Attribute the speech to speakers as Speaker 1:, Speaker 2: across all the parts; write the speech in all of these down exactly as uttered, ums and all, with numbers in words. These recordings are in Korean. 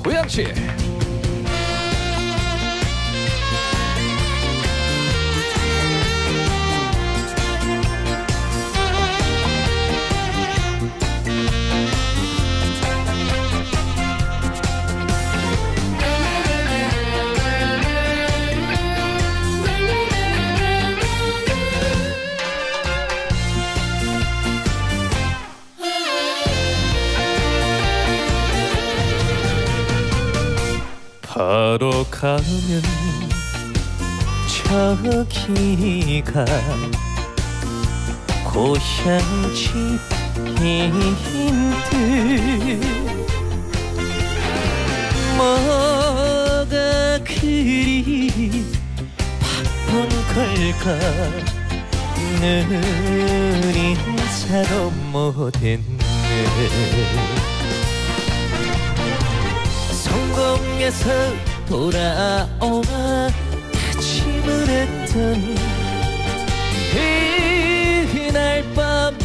Speaker 1: 고양시. 바로 가면 저기가 고향집인 듯. 뭐가 그리 바쁜 걸까. 늘 인사도 못했네. 성공해서 돌아오마 다짐을 했던 그날 밤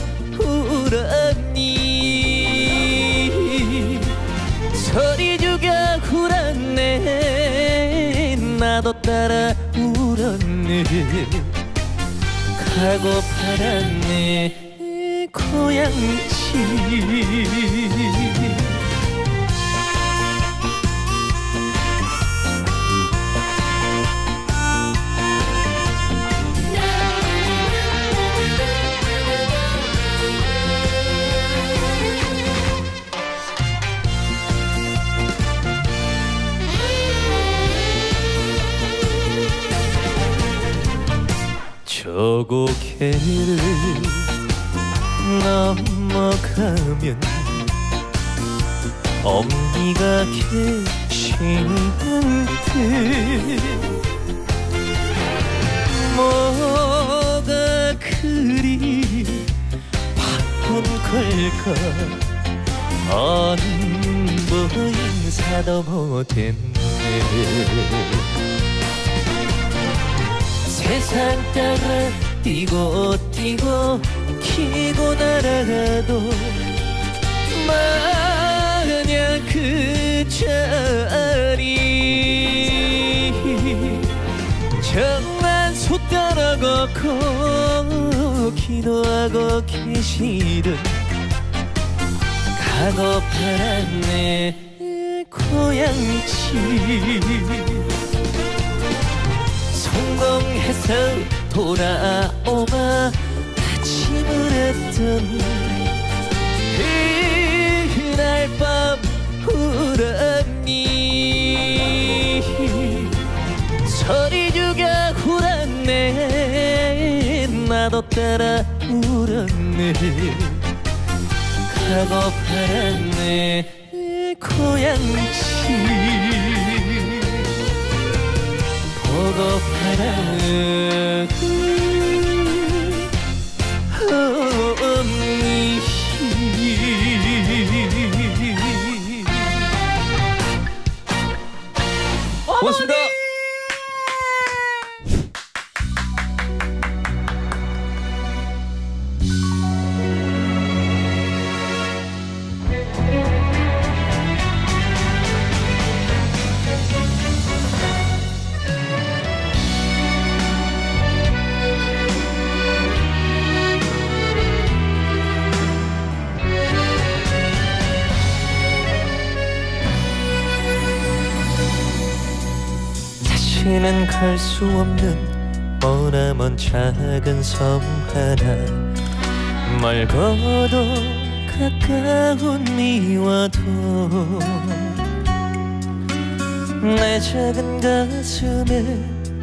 Speaker 1: 울었니. 소리 죽여 울었네. 나도 따라 울었네. 가고파란 내 고향집. 저 고개를 넘어가면 엄니가 계시는 듯. 뭐가 그리 바쁜 걸까. 안부 인사도 못했네. 세상 따라 뛰고 뛰고 키고 날아가도 마냥 그 자리. 정만 솟더러 걷고 기도하고 계시던 가고파란 내 고향집. 성공해서 돌아오마 다짐을 했던 그날 밤 울었니. 소리 죽여 울었네. 나도 따라 울었네. 가고파란 내 고향집. 보고파라 엄니. 고맙습니다. 다시는 갈 수 없는 머나먼 작은 섬 하나. 멀고도 가까운 미와도 내 작은 가슴에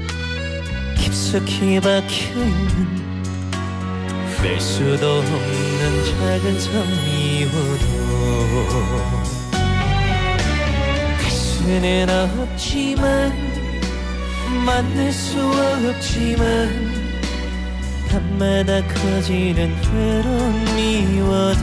Speaker 1: 깊숙이 박혀있는 뺄 수도 없는 작은 섬 미와도 갈 수는 없지만 만날 수 없지만 밤마다 커지는 외로운 미워도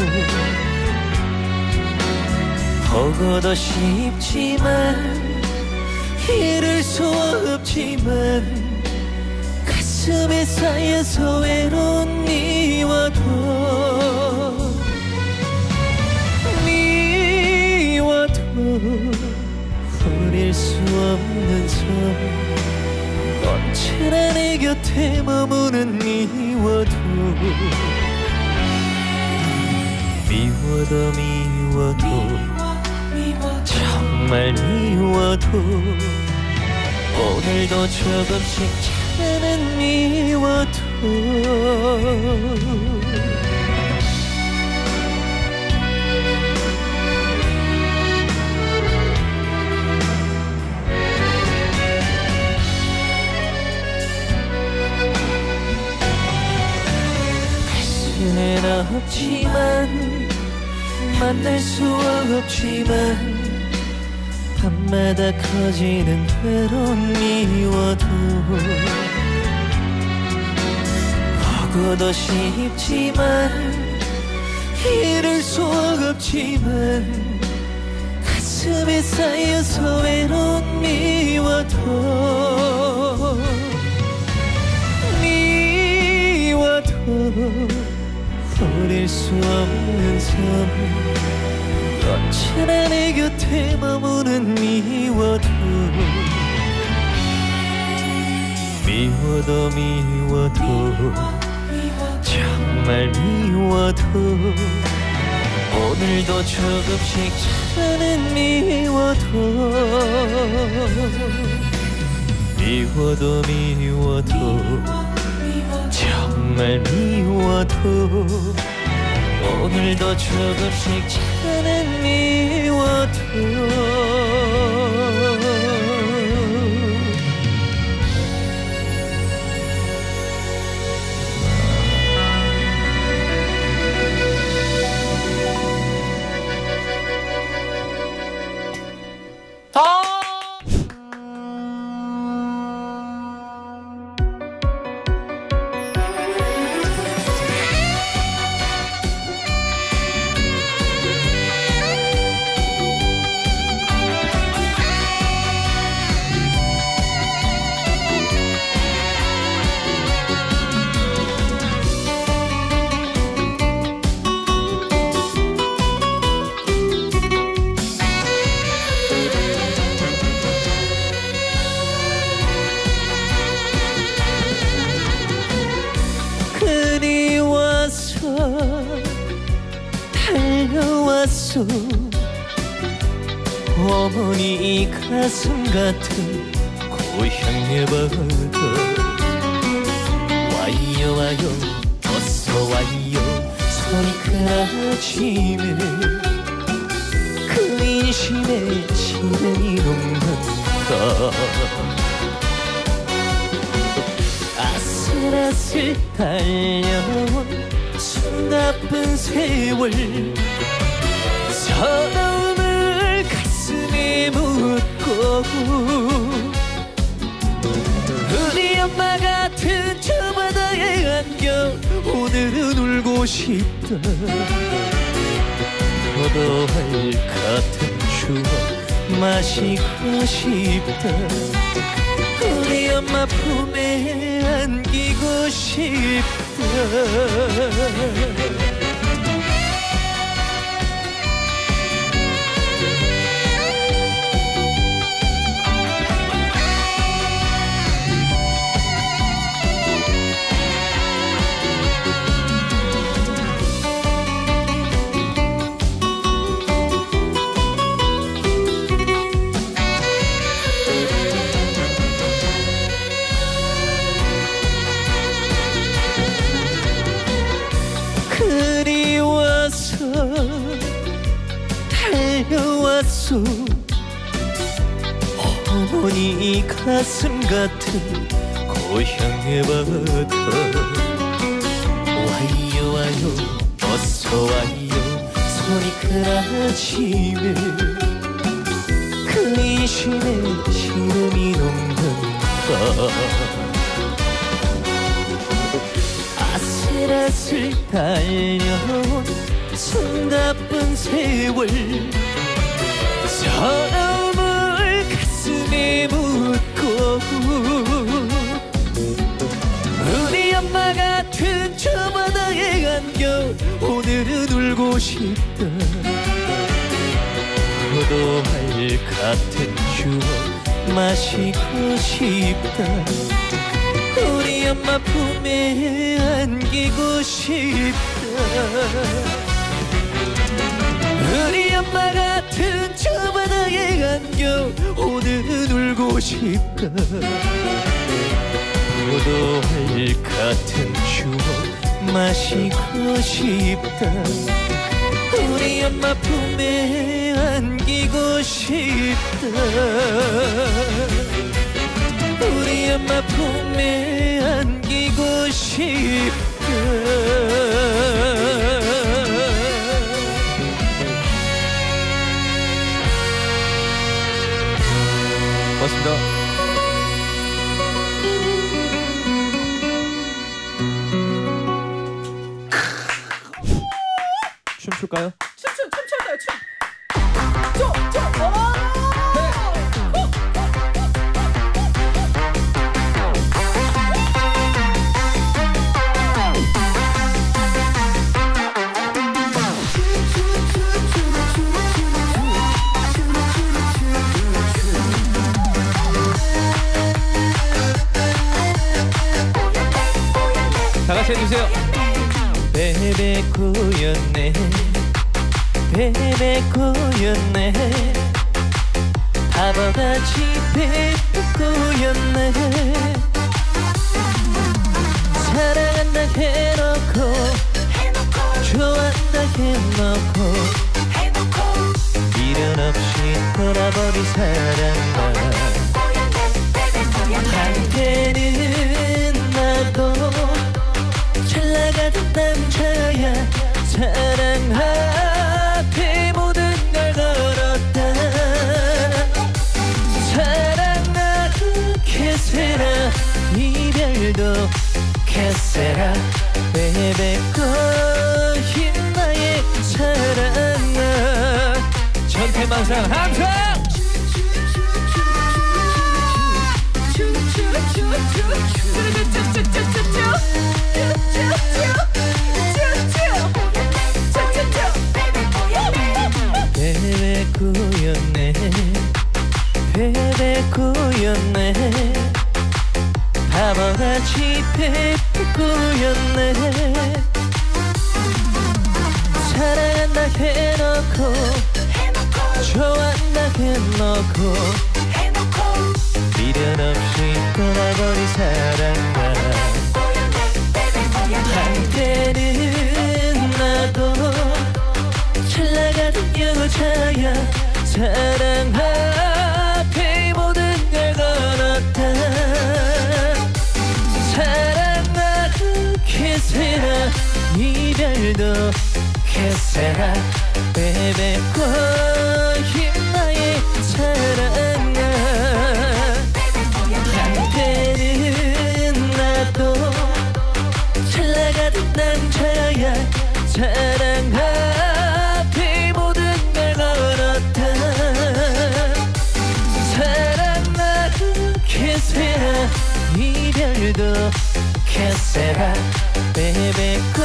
Speaker 1: 보고도 싶지만 이룰 수 없지만 가슴에 쌓여서 외로운 미워도 미워도 곁에 머무는 미워도 미워도 미워도 정말 미워도 오늘도 조금씩 차는 미워도 가슴엔 없지만 만날 수 없지만 밤마다 커지는 외로운 미워도 보고도 싶지만 이룰 수 없지만 가슴에 쌓여서 외로운 미워도 미워도 버릴 수 없는 섬 언제나 내 곁에 머무는 미워도 미워도 미워도 정말 미워도 오늘도 조금씩 차는 미워도 미워도 미워도 정말 미워도 오늘도 조금씩 차는 미워도 달려왔어 어머니 이 가슴 같은 고향의 바다 와요 와요 어서 와요 손이 그라지네 그 인심에 시련이 녹는다 아슬아슬 달려온 숨가쁜 세월 서러움을 가슴에 묻고 우리 엄마 같은 저 바다에 안겨 오늘은 울고 싶다 포도알 같은 추억 마시고 싶다 우리 엄마 품에 안기고 싶다 달려왔어 어머니 이 가슴 같은 고향의 바다 와요 와요 어서 와요 손이 그라지네 그 인심에 시름이 녹는다 아슬아슬 달려온 숨가쁜 세월 서러움을 가슴에 묻고 우리 엄마 같은 저 바다에 안겨 오늘은 울고 싶다 포도알 같은 추억 마시고 싶다 우리 엄마 품에 안기고 싶다. 우리 엄마 같은 저 바다에 안겨 오늘 울고 싶다. 포도알 같은 추억 마시고 싶다. 우리 엄마 품에 안기고 싶다. 우리 엄마 품에 안기고 싶다. 고맙습니다. 춤출까요?
Speaker 2: 춤춤 춤춰요 춤. 춤 춤. 오.
Speaker 1: 다 같이 해주세요. 베베 꼬였네, 베베 꼬였네, 바보같이 베베 꼬였네. 사랑한다 해놓고 좋아한다 해놓고 미련 없이 돌아버린 사랑아. 한때는 나도 잘 나가던 남자야. 사랑 앞에 모든 걸 걸었다. 사랑 아르케세라 이별도 캐세라. 베베 꼬인 나의 사랑아. 전태망상 항상 베베 꼬였네, 베베 꼬였네, 바보같이 베베 꼬였네. 사랑한다 해놓고 좋아한다 해놓고 미련 없이 떠나버린 사랑아. 한때는 나도 잘 나가던 여자야. 사랑 앞에 모든 걸 걸었다. 사랑 아르케세라 이별도 캐세라. 베베 꼬인 나의 사랑아. 한때는 나도 잘 나가던 남자야. 사랑 앞에 모든 걸 걸었다. 사랑 아르케세라 이별도 캐세라. 베베